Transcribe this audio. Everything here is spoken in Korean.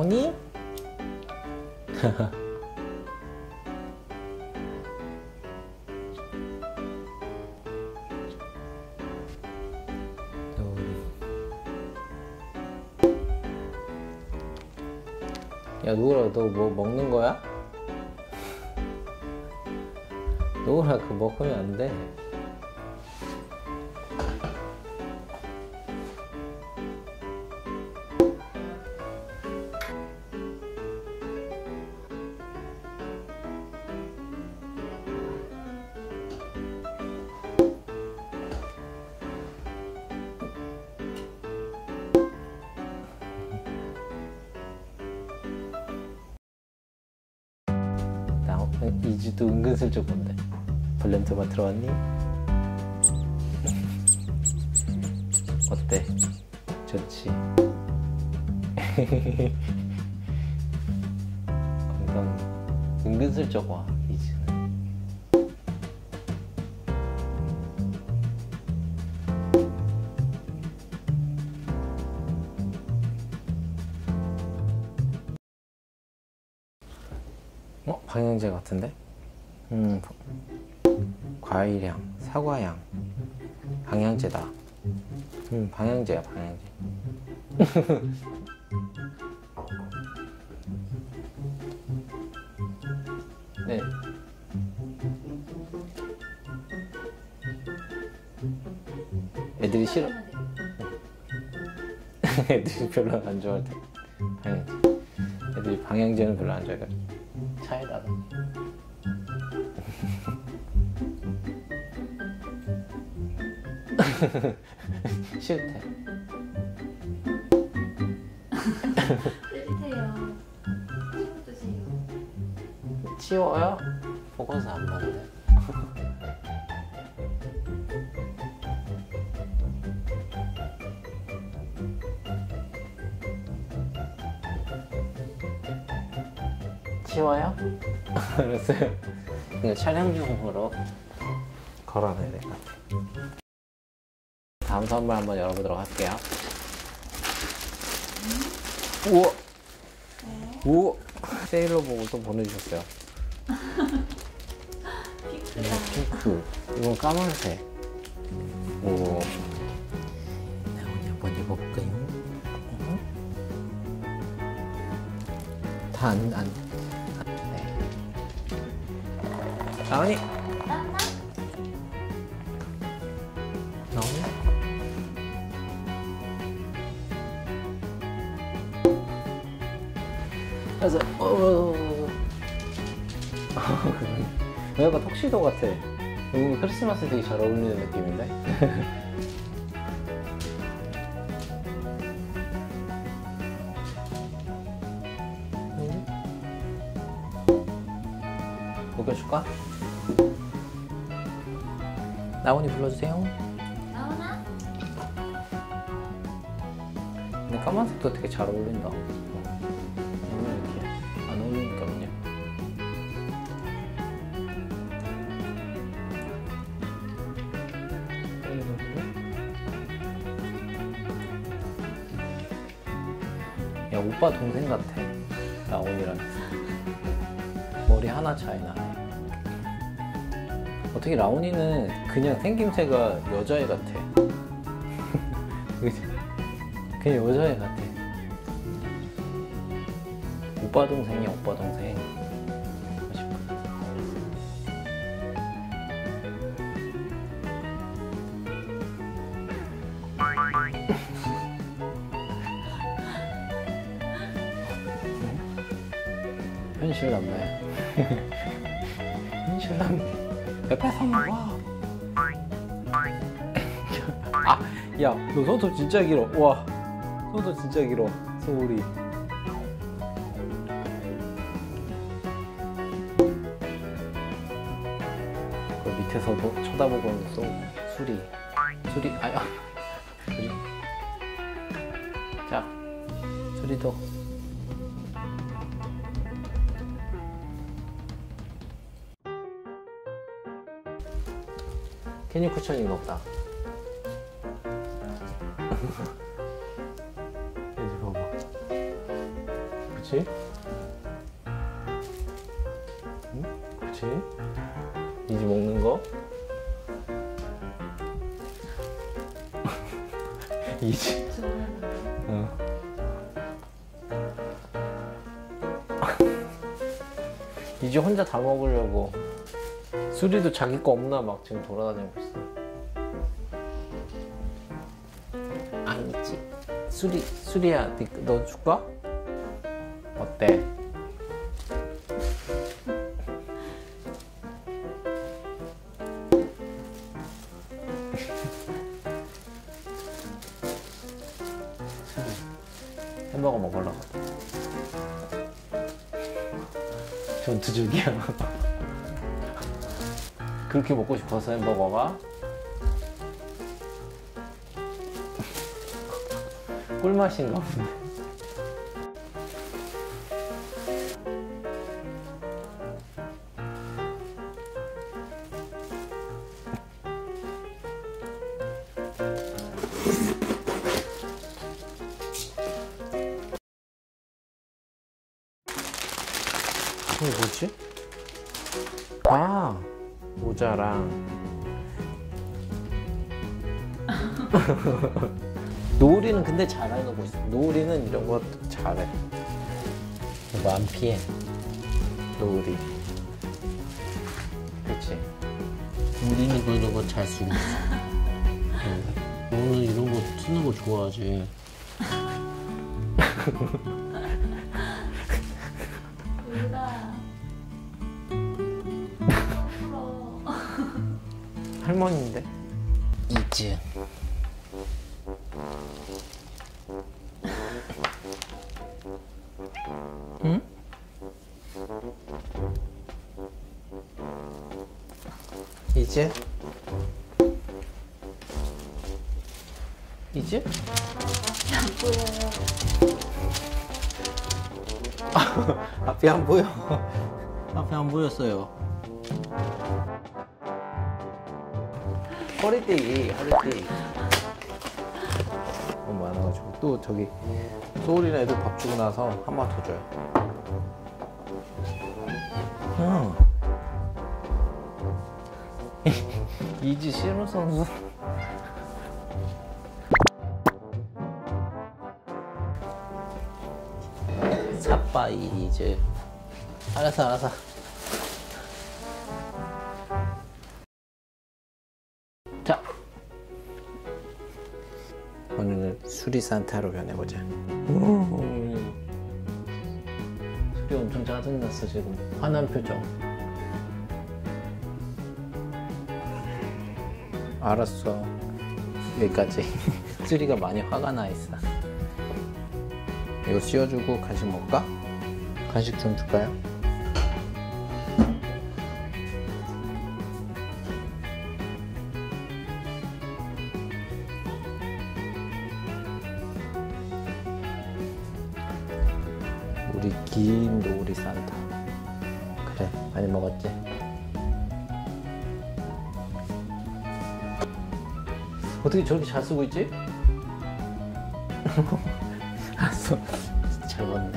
나오니? 야 노을아, 너 뭐 먹는 거야? 노을아, 그거 먹으면 안 돼. 이주도 은근슬쩍 본데. 벌렌토마 들어왔니? 어때? 좋지? 은근슬쩍 와, 이주는. 방향제 같은데? 과일향, 사과향, 방향제다. 방향제야, 방향제. 네. 애들이 싫어. 애들이 별로 안 좋아할 때. 방향제. 애들이 방향제는 별로 안 좋아해. 차에다가. 싫대. 싫대요. 치워주세요. 치워요? 보고서 안 봤는데. 치워요? 알았어요. 이거 촬영 중으로 걸어놔야 될 것 같아요. 다음 선물 한번 열어보도록 할게요. 우와! 우와! 세일러 보고 또 보내주셨어요. 핑크다. 핑크. 이건 까만색. 오. 나오니 한번 입어볼까요? 다 안. 네. 나오니? 나나? 나오니? 그래서 약간 턱시도 같아. 크리스마스 되게 잘 어울리는 느낌인데? 묶여줄까? 나온이 불러주세요. 나오나? 근데 까만색도 되게 잘 어울린다. 오늘 이렇게 안 어울리는 게 없냐? 야, 오빠 동생 같아. 나온이랑 머리 하나 차이 나네. 어떻게 라온이는 그냥 생김새가 여자애 같아. 그냥 여자애 같아. 오빠 동생이야, 오빠 동생. 현실 남매야. 현실 남매. 옆에서 먹어. 아, 야, 너 손톱 진짜 길어. 와, 손톱 진짜 길어. 소울이. 그 밑에서도 쳐다보고 있는 수리. 아야. 수리. 자, 수리도. 캐니 쿠션인가 보다. 여기 봐봐. 그렇지? 응? 그렇지? 이지 먹는 거? 이지. 좋아하는 응. 이제 혼자 다 먹으려고. 수리도 자기 거 없나 막 지금 돌아다니고 있어. 아니지. 수리야, 너 줄까? 어때? 햄버거 먹으려고. 전투적이야. 그렇게 먹고 싶어서 햄버거가? 꿀맛인가 본데. 이게 뭐지? 아, 모자랑 노을이는 근데 잘 해놓고 있어. 노을이는 이런 거 잘해. 이거 안 피해. 노을이. 그치? 우리는 그런 거 잘 쓰고 있어. 너는 이런 거 쓰는 거 좋아하지. 누나. 울어. 할머니인데? 이즈. 응? 이제? 이제? 안 보여요. 앞이 안 보여. 앞이 안 보였어요. 허리띠. 너무 많아가지고. 또 저기 소울이나 애들 밥 주고 나서 한 번 더 줘요. 이지 신우 선수. 사빠이 이제. 알았어. 자, 오늘은 수리산타로 변해보자. 수리 엄청 짜증났어 지금. 화난 표정. 알았어. 여기까지. 수리가 많이 화가 나 있어. 이거 씌워주고 간식 먹을까? 간식 좀 줄까요? 우리 긴 노을이 산타. 그래, 많이 먹었지? 어떻게 저렇게 잘 쓰고 있지? 알았어. 잘 먹네.